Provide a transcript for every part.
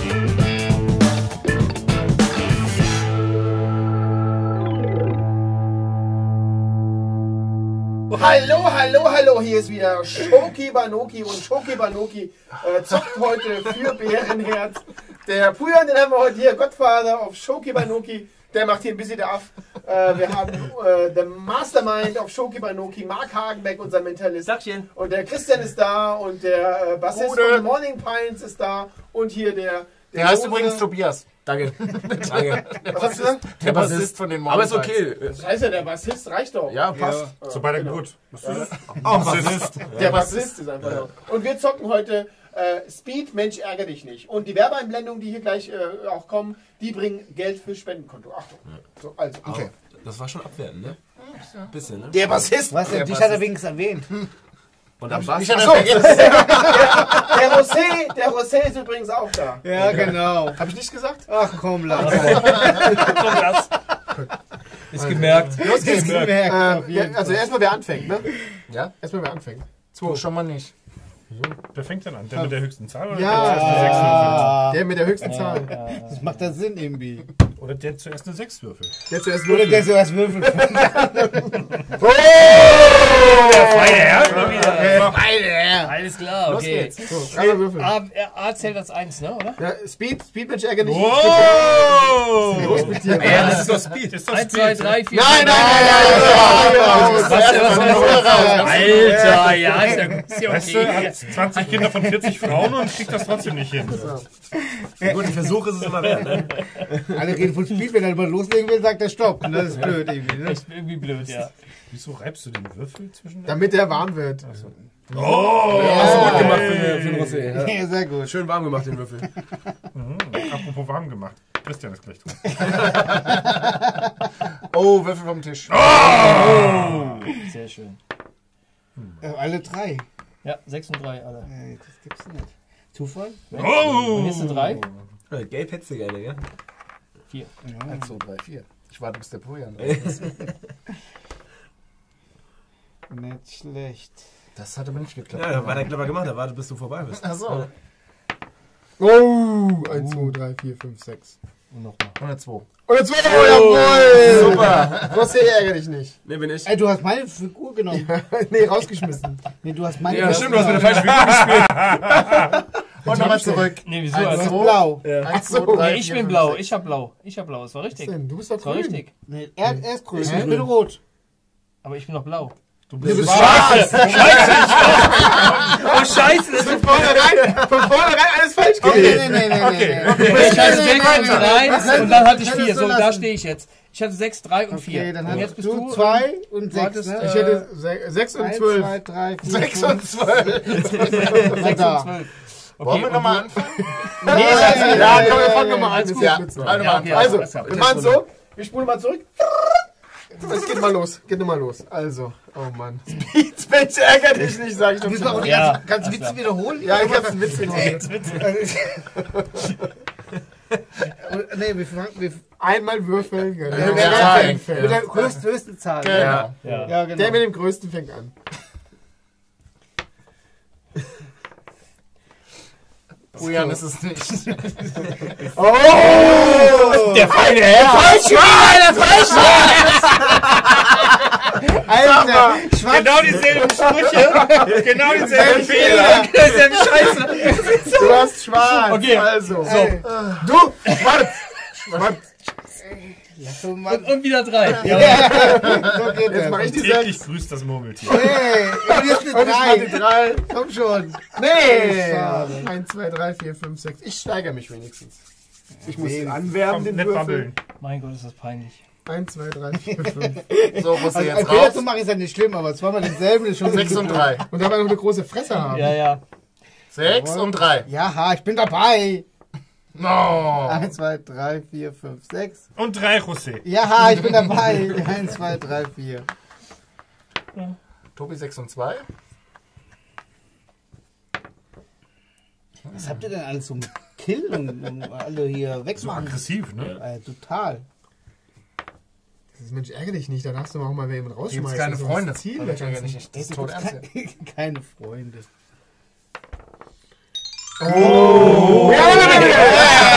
Hallo, hier ist wieder Shoki Banoki und Shoki Banoki zockt heute für Bärenherz. Der Pujan, den haben wir heute hier, Godfather auf Shoki Banoki, der macht hier ein bisschen der Aff. Wir haben den Mastermind auf Shoki Banoki, Mark Hagenbeck, unser Mentalist. Sagchen. Und der Christian ist da und der Bassist von Morning Pines ist da und hier der heißt übrigens Tobias. Danke. Was hast du gesagt? Der Bassist von den Morning Aber ist okay. Das heißt ja, der Bassist reicht doch. Ja, passt. Ja. So bei der Geburt. Bassist. Der Bassist ist einfach so. Und wir zocken heute Speed, Mensch, ärgere dich nicht. Und die Werbeeinblendungen, die hier gleich auch kommen, die bringen Geld fürs Spendenkonto. Achtung. So, also. Okay. Das war schon abwertend, ne? Ein bisschen, ne? Der Bassist. Was denn? Dich hat er wenigstens erwähnt. Und dann war's. Der Rosé ist übrigens auch da. Ja, genau. Hab ich nicht gesagt? Ach komm, lass. Ist gemerkt. Los geht's. Gemerkt. Also erstmal wer anfängt, ne? Ja? Erstmal wer anfängt. So, schon mal nicht. Wer fängt denn an? Der mit der höchsten Zahl? Oder Ja. Der mit der höchsten Zahl. Das macht ja Sinn irgendwie. Oder der zuerst eine 6 würfelt? Der zuerst Oder würfelt. der zuerst würfelt. Der feine Herr! Alles klar, Los okay. geht's. So, dreimal würfeln. A zählt als 1, ne, oder? Ja, Speed, Mensch, ärgere dich nicht. Wow! Los mit dir. Ja, das ist doch Speed. Ist doch 1, 2, 3, 4. Nein! Alter, ja, ist ja Weißt du, okay. hat 20 Kinder von 40 Frauen und kriegt das trotzdem nicht hin. Gut, ein Versuch ist es immer wert, ne? Alle reden von Speed, wenn er mal loslegen will, sagt er Stopp. Und das ist blöd irgendwie. Ne? Echt irgendwie blöd, ja. Wieso reibst du den Würfel zwischen den? Damit der warm wird. Oh! Hast du gut gemacht für den Rosé. Ja. Ja, sehr gut. Schön warm gemacht, den Würfel. Apropos warm gemacht. Christian ist gleich dran. Oh, Würfel vom Tisch. Sehr schön. Alle drei. Ja, 6 und 3, alle. Das gibt's nicht. Zufall? Und jetzt sind 3. Gelb hättest du gerne, gell? 4. 1, 2, 3, 4. Ich warte, bis der Pujan. Nicht schlecht. Das hat aber nicht geklappt. Ja, da war der clever gemacht, da wartet, bis du vorbei bist. Achso. Oh! 1, 2, 3, 4, 5, 6. Und nochmal. 102. Und jetzt jawohl! Super. Rosé, ärgere dich nicht. Ne, bin ich. Ey, du hast meine Figur genommen. Nee, rausgeschmissen. Nee, du hast meine Ja, stimmt, du hast mit der falschen Figur gespielt. Und nochmal zurück. Ne, wieso? Du Also, hast blau. 1, so, 2, 3, nee, ich bin blau. Ich hab blau. Ich hab blau. Das war richtig. Du bist doch Das war grün. richtig. Nee, er ist grün. Ich bin rot. Aber ich bin noch blau. Du bist Scheiße! Oh, Scheiße! Das ist Von vornherein alles falsch gewesen. Nee. ich hatte 6 und 3 und dann hatte ich 4. So, da stehe ich jetzt. Ich hatte 6, 3 und 4. Okay, dann Und jetzt hast bist du du 2 und 6. hattest, Ne? Ich hätte 6 und 1, 12. 2, 3, 4, 6 und 12. 6 und da. 12. Wollen wir nochmal anfangen? Ja, komm, wir fangen nochmal an. Alles gut. Ja, Okay, Also, alles klar. wir machen so. Wir spulen mal zurück. Es geht mal los. Geht nochmal los. Also, oh Mann. Speed, Mensch, ärgere dich nicht, sag ich doch. Müssen wir auch die Ja, ganzen Witze wiederholen? Ja, ich hab's einen Witz gemacht. Nee, wir fangen. Einmal würfeln. Genau. Wer Ja, anfängt? Mit der höchsten Zahl. Genau. Ja, genau. Der mit dem größten fängt an. Pujan ist es nicht. Oh! Der feine Herr! Alter! genau dieselben Sprüche, genau dieselben Fehler. Dieselbe Scheiße! Du hast schwarz. Okay. Also. Du! Schwarz! Schwarz. Und wieder 3. So geht Jetzt mach das. ich die Täglich 6. grüßt das Murmeltier. Hey, jetzt eine Und ich mach die 3. 3. Komm schon. Nee! Schade. 1, 2, 3, 4, 5, 6. Ich steigere mich wenigstens. Ich muss anwärmen, Komm, den nicht Würfel. babbeln. Mein Gott, ist das peinlich. 1, 2, 3, 4, 5. So, muss er Also, jetzt ein Fehler raus. zu machen ist ja nicht schlimm, aber zweimal denselben ist schon 6 und 3. Und dabei noch eine große Fresse haben. Ja, ja. 6 und 3. Ja, ich bin dabei. No. 1, 2, 3, 4, 5, 6. Und 3 José. Ja, ich bin dabei. 1, 2, 3, 4. Tobi 6 und 2. Was habt ihr denn alles zum Kill und alle hier So wegmachen? aggressiv, ne? Total. Das ist, Mensch, ärgere dich nicht. Da darfst du auch mal jemanden rausschmeißen. Gibt's keine Das ist Freunde. das Ziel Aber der ich ärgere ganzen- dich nicht. Das ist tot ernst. Keine Freunde. Ja,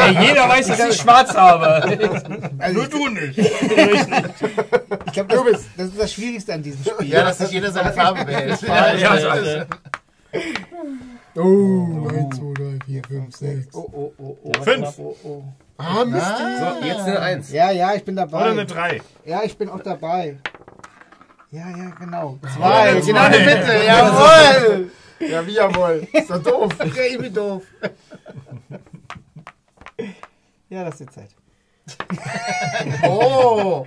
Ey, jeder weiß, dass ich schwarz habe. Also Nur du nicht. ich glaube, das ist das Schwierigste an diesem Spiel. Ja, dass sich jeder seine Farbe behält. Ja, Oh, 1, 2, 3, 4, 5, 6. Oh. 5. Ah, Mist. So, jetzt eine 1. Ja, ich bin dabei. Oder eine 3. Ja, ich bin auch dabei. Ja, genau. Oder 2, eine genau 2. eine Mitte, jawohl. Ja, wie jawohl. Ist doch doof. Ja, ich bin doof. Ja, das ist die Zeit. Oh!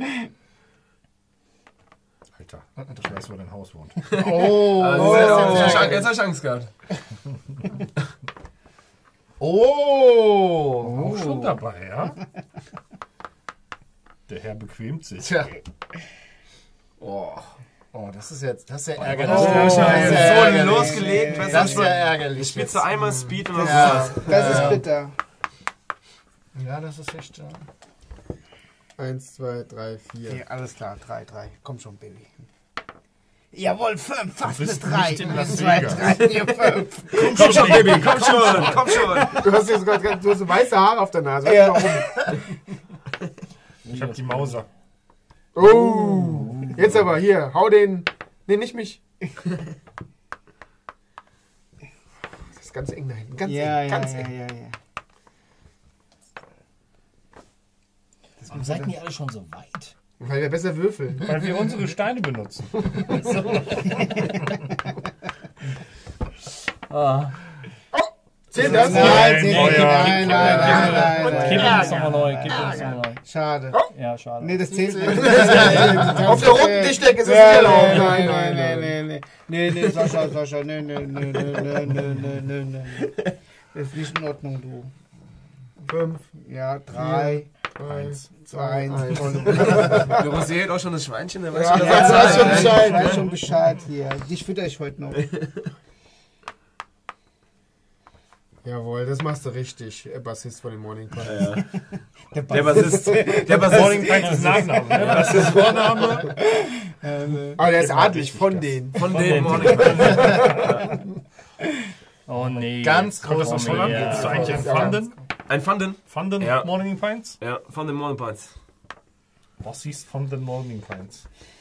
Alter, ich weiß, wo dein Haus wohnt. Jetzt hast du Angst gehabt. Oh! Auch schon dabei, ja? Der Herr bequemt sich. Tja. Oh, das ist ja ärgerlich. Oh, Das ist ja ärgerlich. losgelegt. Das ist ja ärgerlich. Spielst du einmal Speed und Ja. Das ist bitter. Ja, das ist echt. 1, 2, 3, 4. Ja, alles klar, 3. Komm schon, Baby. Jawohl, 5, fast eine bist 3. nicht in Las 1, 2, Vegas. 3, 4, 5. Komm schon, Baby, komm schon. Du hast jetzt gerade so weiße Haare auf der Nase. Ja. Weißt du warum? Ich hab die Mauser. Oh. Jetzt aber hier, hau den. Nee, nicht mich. Das ist ganz eng da hinten. Ganz eng. Ganz eng. Warum seid ihr alle schon so weit? Weil wir besser würfeln. Weil wir unsere Steine benutzen. Zählt das? Nein, Nein, nein. Gib uns nochmal neu, Schade. Ja, schade. Nee, das zählt nicht. Auf der roten Tischdecke ist es gelaufen. Nein. Nee, Sascha, nee. Das ist nicht in Ordnung, du. 5, Ja, 3, 1, 2, 1. Der Rosé hat auch schon das Schweinchen, der weiß Ja, schon, das weiß schon Bescheid. Ich weiß schon Bescheid hier. Dich fütter ich heute noch. Jawohl, das machst du richtig. Bassist von den Morning Pines. Der Bassist. Morning Pines ist Nachname. Ne? Das ist Vorname. Aber der ist adlig von denen. Von dem Morning Pines. Oh nee. Ganz Kommt das aus Holland? Ja. Bist du eigentlich ein Fanden? Ein Fanden? Fanden Ja. Morning Pines? Ja, von den Morning Pines. Was ist von den Morning Pines?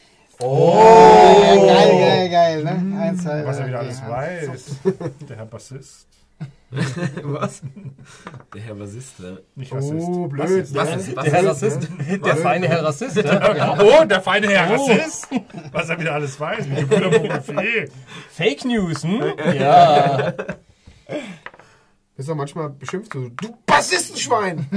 Geil, ne? 1, 2, Was er wieder 3, alles 4. weiß. Der Herr Bassist. Was? Der Herr Bassist, ja. Nicht Rassist. Oh, blöd. Was ist? Der Herr Rassist? Der feine Herr Rassist, ja. Oh, der feine Herr Rassist. Was er wieder alles weiß. Mit Gebrüder Mogulfee. Fake News, hm? Ja. Bist doch manchmal beschimpft du Bassistenschwein.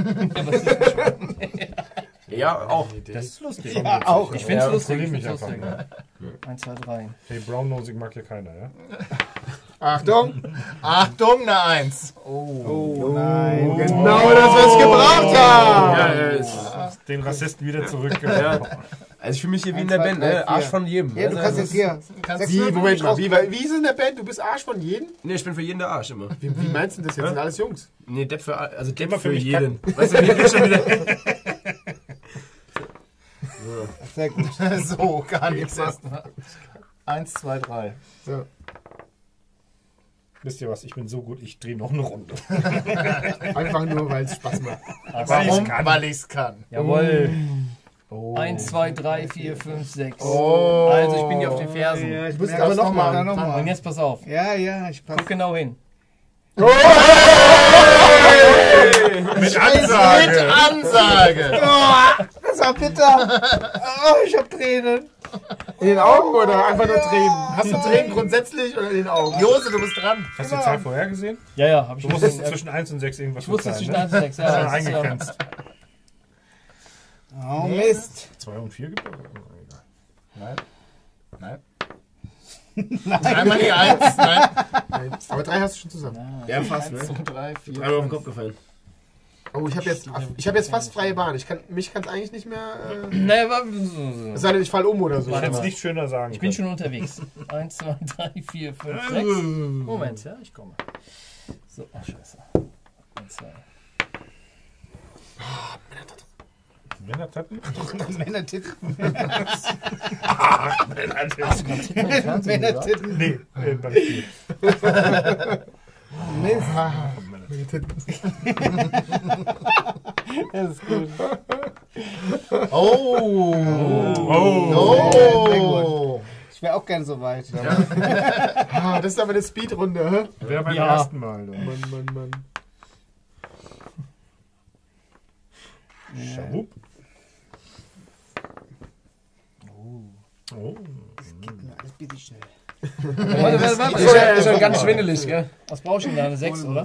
Ja, auch. Das ist lustig. Ja, auch. Ich find's Ja, lustig. ich Ich mich find's einfach. lustig. 1, 2, 3. Hey, Brownnosing mag ja keiner, ja? Achtung. Achtung, eine 1. Oh, nein. Genau das, was ich gebraucht habe. Ja, ist. Den Rassisten wieder zurück. Ja. Also ich fühle mich hier wie in der 1, 2, Band, 3, ne? Arsch 4. von jedem. Ja, du kannst jetzt hier. Wie, Moment mal, wie ist es in der Band? Du bist Arsch von jedem? Ne, ich bin für jeden der Arsch immer. Wie meinst du das jetzt? Sind alles Jungs. Ne, Depp für, also Depp Immer für für mich jeden. Weißt du, wie ich schon wieder... Sehr gut. So, gar nichts erstmal. 1, 2, 3. So. Wisst ihr was? Ich bin so gut, ich drehe noch eine Runde. Einfach nur, weil es Spaß macht. Warum? Weil ich es kann. Jawohl. Oh. 1, 2, 3, 4, 5, 6. Oh. Also ich bin hier auf den Fersen. Ja, ich musst merke aber es noch mal. noch Und mal. jetzt pass auf. Ja, ich passe. Guck genau hin. Mit Ansage. Mit Ansage. Das war bitter. Oh, ich hab Tränen. In den Augen oder einfach nur Tränen? Hast du Tränen grundsätzlich oder in den Augen? Jose, du bist dran. Hast du die Zahl vorhergesehen? Ja, hab ich Du musstest zwischen 1 und 6 irgendwas Ich wusste bezahlen, zwischen ne? 1 und 6, ja. Schon das ist ja- eingegrenzt. Oh, Mist. 2 und 4 gibt es? Nein. Einmal die 1. Nein. Aber 3 hast du schon zusammen. Ja, fast, ne? 3, 4. Einmal auf den Kopf gefallen. Oh, ich habe jetzt fast freie Bahn. Mich kann es eigentlich nicht mehr. Naja, Es sei denn, ich fall um oder so. Ich hätte es nicht schöner sagen ich bin können. schon unterwegs. 1, 2, 3, 4, 5, 6. Moment, ja, ich komme. So, ach scheiße. 1, 2. Männertatten? Männertitten. Männertatten. Männertitten. Nee, beim Spiel. Mist. Das ist gut. Oh. Ich wäre auch gern so weit. Ah, das ist aber eine Speedrunde, hä? Wer beim Ja. ersten Mal. Dann. Mann. Schaup. Oh. Alles bitte schnell. Warte. Ist schon ganz schwindelig, gell? Was brauchst du denn da? Eine 6, oder?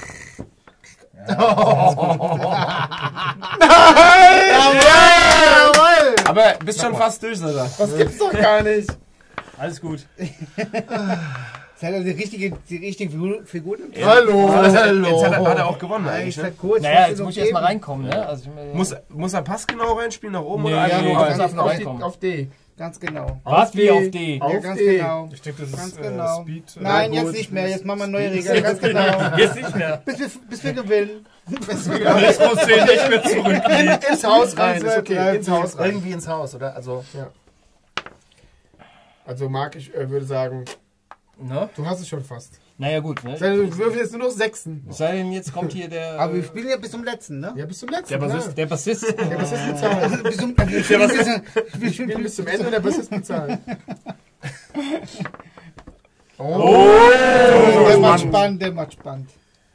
Jawohl! Aber bist schon fast durch, oder? Das gibt's doch gar nicht. Alles gut. Seid ihr die richtige Figur? Hallo. Jetzt hat er auch gewonnen eigentlich, ne? Kurz, Naja, jetzt muss ich erstmal reinkommen, ne? Also Muss er passgenau reinspielen, nach oben Nee, oder ja, einfach nur nur ganz rein? auf reinkommen. Auf D. Ganz genau. Was wie auf D? Ja, ganz D. genau. Ich denke, das Ganz ist genau. Speed. Nein, gut. jetzt nicht mehr. Jetzt machen wir neue Regeln. Ganz genau. Jetzt nicht mehr. Bis wir gewinnen. Jetzt muss ich nicht mehr zurück. Ins Haus rein. Ist 1, 2, okay. 3, Ins Haus rein. Irgendwie ins Haus, oder? Also, Also Marc, ich würde sagen, Ne? du hast es schon fast. Naja, gut, ne? Du würfelst jetzt nur noch Sechsen. Sei denn, jetzt kommt hier der. Aber wir spielen ja bis zum letzten, ne? Ja, bis zum letzten. der Bassist. Der Bassist. Der Bassist bezahlt. Bis zum, Wir spielen bis zum Ende und der Bassist bezahlt. der macht spannend, der macht spannend.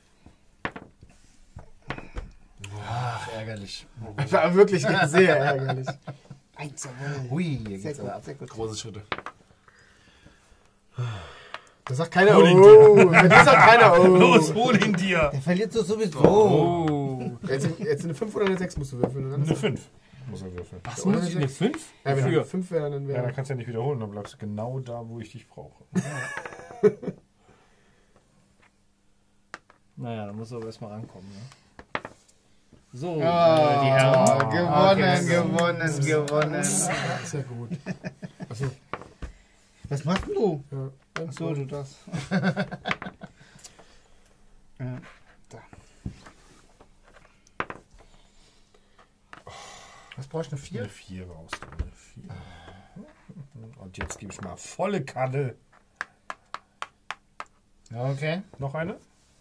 ach, ärgerlich. Das war wirklich sehr ärgerlich. 1, jawohl. Hui, hier Sehr geht's aber ab. gut, sehr gut. Große Schritte. Da sagt keiner, Hol ihn oh. Bei dir sagt keiner, oh. Los, hol ihn dir. Der verliert so sowieso. Oh. Jetzt eine 5 oder eine 6 musst du würfeln. Oder? Eine 5 muss er würfeln. Was muss ich? Eine 5? Ja, wenn Wofür? eine 5 wäre, dann Ja, dann wäre... kannst du ja nicht wiederholen, dann bleibst du genau da, wo ich dich brauche. Naja, dann muss er aber erstmal rankommen, ne? So, die Ah, Herren. gewonnen. Sehr gut. Achso. Was machst denn du? Ja. Achso, du das. Ja. Was brauchst du? Eine 4? Eine 4 brauchst du. Eine 4. Und jetzt gebe ich mal volle Kanne. Okay. Noch eine?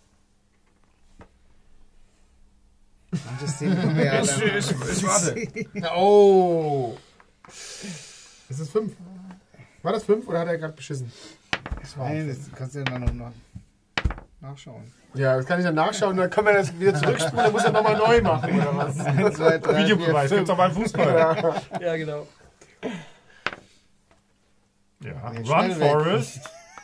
Und das sehen wir ja dann. Ich warte. Oh. Ist es 5? War das 5 oder hat er gerade beschissen? Nein, das kannst du ja dann noch nachschauen. Ja, das kann ich dann nachschauen, dann können wir das wieder zurückspulen, dann muss er nochmal neu machen, oder was? 1, 2, 3, 4, Videobeweis, gibt's auch beim Fußball. Ja, genau. Ja, Nee, Run schnell weg. Forest.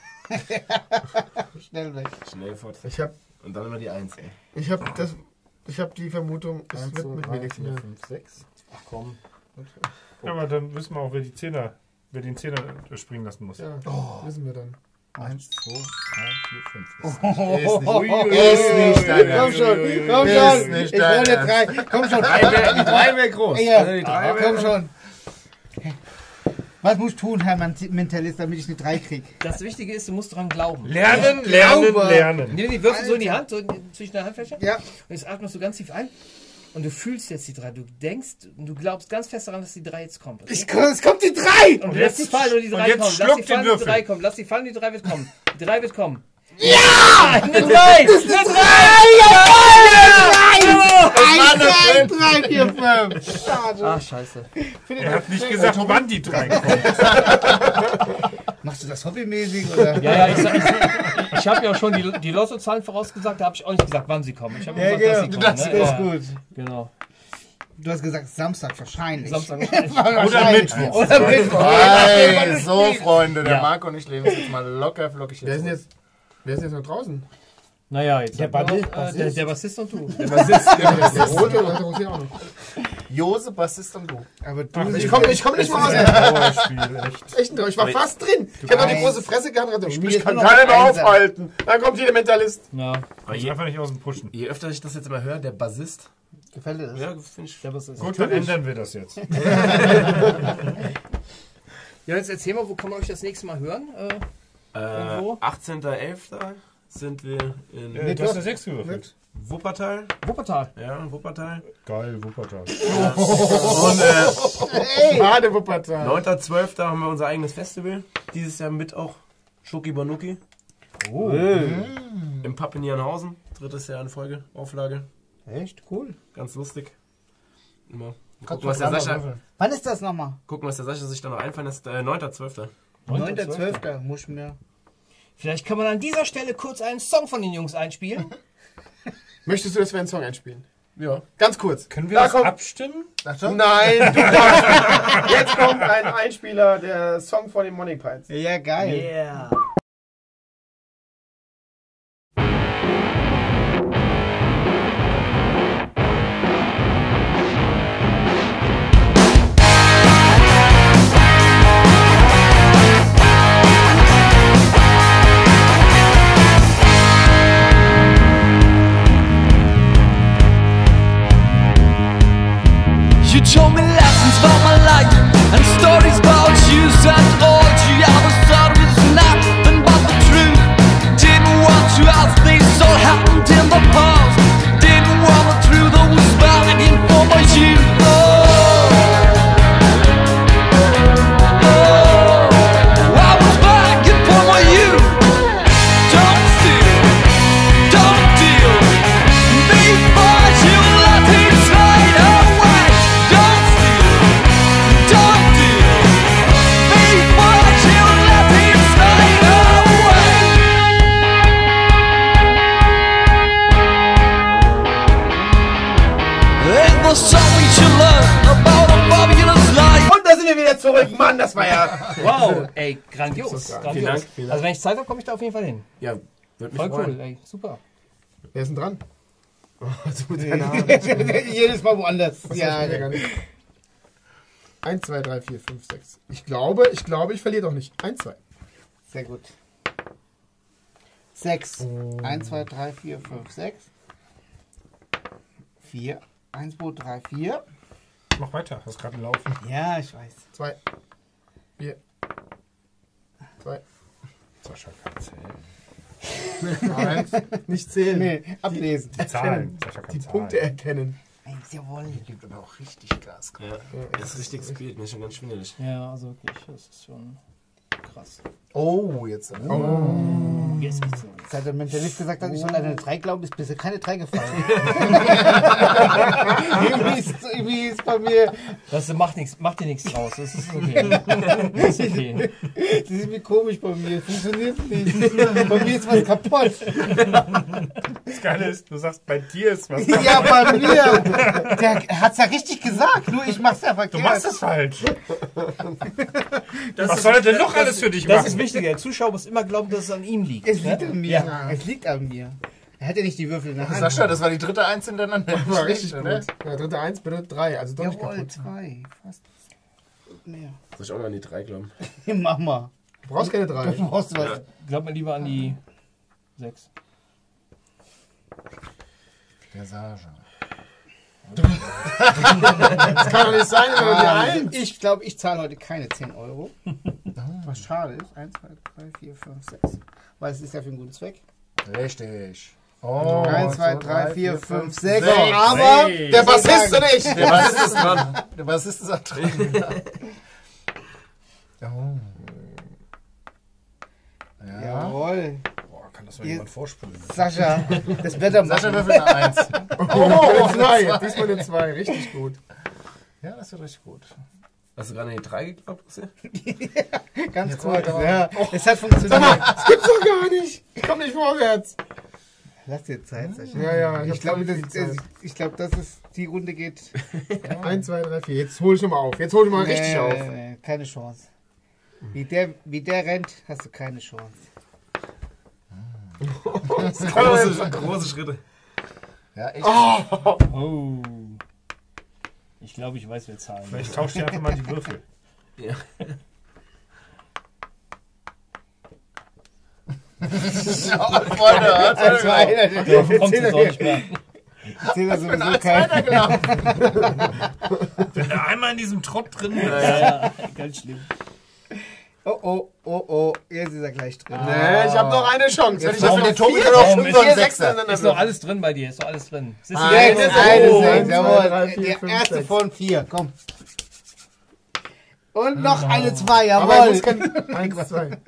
Schnell weg. Schnell fort. Ich hab Und dann immer die 1, ey. die Vermutung, es 1, wird 2, mit 3, mir nichts 4, mehr. 5, 6. Ach komm. Ja, aber dann wissen wir auch, wer den Zehner springen lassen muss. Ja, wissen wir dann. 1, 2, 3, 4, 5. Ist nicht dein Komm schon, komm Ist schon. nicht Ich dein wollte 3. Komm schon. Die 3 wäre groß. Ja, Die 3 komm schon. Was muss ich tun, Herr Mentalist, damit ich eine 3 kriege? Das Wichtige ist, du musst dran glauben. Lernen, Ich glaube. lernen. Nimm die Würfel so in die Hand, so zwischen den Handflächen. Ja. Und jetzt atmest du ganz tief ein. Und du fühlst jetzt die 3. Du denkst und du glaubst ganz fest daran, dass die 3 jetzt kommt. Okay? Es kommt die 3! Und lass die fallen und die 3 jetzt kommt. Lass schluck die den fallen und die Würfel. 3 kommt. Lass die fallen und die 3 wird kommen. Die 3 wird kommen. Ja! Eine 3! Eine 3! 1, 2, 3, 4, 5. Schade. Ach, scheiße. Er hat nicht gesagt, wann die 3 kommen. Machst du das hobbymäßig, oder? Ja, ich habe ja auch schon die Lottozahlen vorausgesagt, da habe ich auch nicht gesagt, wann sie kommen. Ich habe Ja, gesagt, genau. dass sie kommen. Das Ne? ist gut. Genau. Du hast gesagt Samstag wahrscheinlich. Samstag. Oder Mittwoch. Oder Mittwoch. Hey, so Freunde, der Ja. Marco und ich leben jetzt mal locker flockig Wer ist denn hier. jetzt noch draußen? Naja, jetzt Der haben wir Bassist. noch, der Bassist und du. Der Rote oder der Rote auch noch? Jose, Bassist und du. Aber du Ich komm nicht mal aus dem Dauerspiel, echt. echten Drauf. Ich war fast drin. Ich hab noch die Nein. große Fresse gehabt und Spiel mich jetzt kann nur noch keiner mehr Einser. aufhalten. Dann kommt hier der Mentalist. Ja, Aber Ich einfach nicht aus dem Pushen. je öfter ich das jetzt immer höre, der Bassist. Gefällt dir das? Ja, finde ich. der Bassist. Gut, dann ändern wir das jetzt. Ja, jetzt erzähl mal, wo kann man euch das nächste Mal hören? Irgendwo? 18.11. sind wir in Du hast eine 6 gewürfelt. Wuppertal. Wuppertal. Ja, in Wuppertal. Geil, Wuppertal. Und Schade, Wuppertal. 9.12. haben wir unser eigenes Festival. Dieses Jahr mit auch Schoki Banuki. Oh. Im Pub in Jernhausen. 3. Jahr in Folge. Auflage. Echt? Cool. Ganz lustig. Immer. Kannst Gucken, was der Sascha Wann ist das nochmal? sich da noch einfallen lässt. 9.12. 9.12. muss ich mir. Vielleicht kann man an dieser Stelle kurz einen Song von den Jungs einspielen. Möchtest du, dass wir einen Song einspielen? Ja. Ganz kurz. Können wir Da das kommt- abstimmen? Nein, du darfst. Jetzt kommt ein Einspieler, der Song von den Money Pints. Ja, geil. Yeah. You told me lessons about my life and stories about you. Said all you ever thought was nothing but the truth. Didn't want to ask things all happened in the past. Didn't want the truth, I was begging for my youth. I was begging for my youth. Don't steal, don't deal. Before you let it slide away. Don't steal, don't deal. Before you let it slide away. It was something to learn about a fabulous life. Und da sind wir wieder zurück. Mann, das war ja... Wow, ey, grandios. Vielen grandios. Dank, vielen Dank. Also wenn ich Zeit habe, komme ich da auf jeden Fall hin. Ja, würde mich Voll freuen. cool, ey, super. Wer ist denn dran? Jedes Mal woanders. Ja, Ja, gar nicht. 1, 2, 3, 4, 5, 6. Ich glaube, ich verliere doch nicht. 1, 2. sehr gut. 6. 1, 2, 3, 4, 5, 6. 4. 1, 2, 3, 4. Mach weiter, das ist gerade laufen. Ja, ich weiß. 2. 4. 2. Sascha kann zählen. 1. Nicht zählen. Nee, ablesen. Zahlen. Sascha kann Die zahlen. Punkte erkennen. Jawohl. Gibt aber auch richtig Gas. Ja, das ist richtig Speed, mir ist schon ganz schwindelig. Ja, also wirklich, das ist schon krass. Oh, jetzt. Jetzt geht's los. Seit der Mentalist gesagt hat, ich soll an eine 3 glauben, ist bisher keine 3 gefallen. irgendwie ist bei mir, Das macht dir nichts draus, das ist okay. Das ist okay. das ist irgendwie komisch bei mir, funktioniert nicht. Bei mir ist was kaputt. Das Geile ist, du sagst, bei dir ist was. Ja, bei mir. Der hat's ja richtig gesagt, nur ich mach's ja verkehrt. Du machst es falsch. Was soll er denn noch alles für dich Das machen? ist wichtiger, der Zuschauer muss immer glauben, dass es an ihm liegt. Es liegt an mir. Ja. Es liegt an mir. Er hat ja nicht die Würfel in der Hand. Sascha, das war die dritte Eins hintereinander. Das war richtig oder? gut. Ja, dritte 1 bedeutet 3. Also doch nicht Jawohl, kaputt. 2. Fast mehr. Soll ich auch noch an die 3 glauben? Mach mal. Du brauchst keine 3. Du brauchst was. Glaub mir lieber an die 6. Der Sascha. Das kann doch nicht sein, wenn man die 1. Ich glaube, ich zahle heute keine 10 Euro. Was schade ist. 1, 2, 3, 4, 5, 6. Weil es ist ja für einen guten Zweck. Richtig. Oh, 1, 2, 3, 4, 5, 6. So, Aber der Bassist und ich. Der Bassist ist dran. Der Bassist ist auch drin. Oh. Ja. jawohl. Boah, kann das mal jemand vorspulen? Sascha, das Wetter Sascha machen. würfelt eine 1. Oh, 2. Diesmal eine 2. Richtig gut. Ja, das wird richtig gut. Hast du gerade an die 3 geglaubt, Chrissy? Ganz kurz. Ja, es hat funktioniert. Das gibt's doch gar nicht. Ich komm nicht vorwärts. Lass dir Zeit, Sascha. Ja, Ich glaube, hab voll viel Zeit. dass es die Runde geht. 1, 2, 3, 4. Jetzt hol ich schon mal auf. Jetzt hol ich mal richtig auf. Nee, keine Chance. Wie der rennt, hast du keine Chance. Große Schritte. Ja, echt. Oh. Ich glaube, ich weiß, wer zahlen will. Vielleicht tauscht ihr einfach mal die Würfel. Ja. Freunde, Also einer, der Kommt jetzt auch nicht mehr. erzählt er sowieso keinen. Wenn er einmal in diesem Trott drin ist. Ja, ganz schlimm. Oh, jetzt ist er gleich drin. Nee, ich habe noch eine Chance. Wenn ich das Warum mit der Tobi vier noch Warum 5 ist- und vier 6 Sechser ineinander Ist doch alles drin bei dir, ist doch alles drin. Siehst du, Eine Sechs, Sechs, eine oh, Sechs, eins, zwei, jawohl. drei, vier, Der fünf, erste sechs. von 4, komm. Und noch eine 2, Aber ich jawohl. muss kein 1, 2.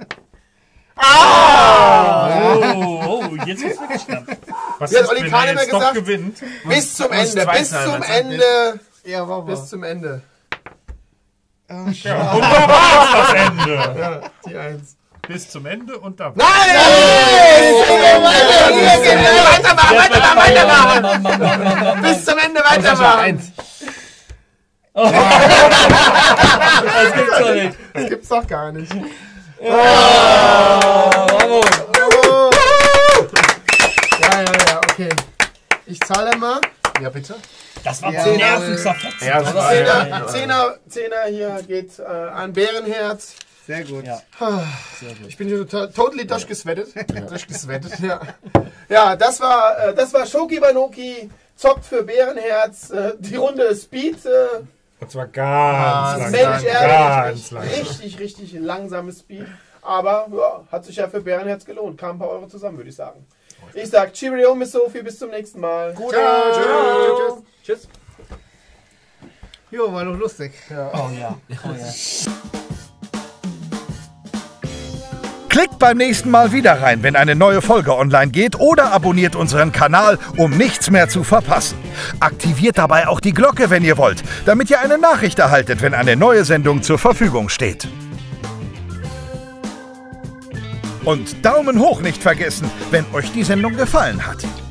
oh, jetzt wird's wirklich knapp. Was Wie hat ist, Olli wenn Kahn er immer jetzt noch gesagt? gewinnt? Bis zum muss Ende. zwei Bis sein, zum meinst du? Ende Ja, mach mal. Bis zum Ende. Ja, und da war das Ende. Ja, die 1. Bis zum Ende und da. Nein! Weitermachen! Bis zum Ende weitermachen! Das gibt's doch nicht. Das gibt's doch gar nicht. Bravo. Ja, okay. Ich zahle mal. Ja, bitte. Das war Ja, nervenzerfetzend. Ja, das war Zehner hier geht an Bärenherz. Sehr gut. Ja. Ich bin hier totally durchgeswettet. Durchgeswettet, ja. Ja, das war Shoki Banoki, zockt für Bärenherz. Die Runde Speed. Und zwar ganz langsam. Mensch, Ganz langsam. richtig langsames Speed. Aber ja, hat sich ja für Bärenherz gelohnt. Kam ein paar Euro zusammen, würde ich sagen. Ich sag Cheerio, Miss Sophie, bis zum nächsten Mal. Ciao. Tschüss. Jo, war doch lustig. Oh ja. Klickt beim nächsten Mal wieder rein, wenn eine neue Folge online geht, oder abonniert unseren Kanal, um nichts mehr zu verpassen. Aktiviert dabei auch die Glocke, wenn ihr wollt, damit ihr eine Nachricht erhaltet, wenn eine neue Sendung zur Verfügung steht. Und Daumen hoch nicht vergessen, wenn euch die Sendung gefallen hat.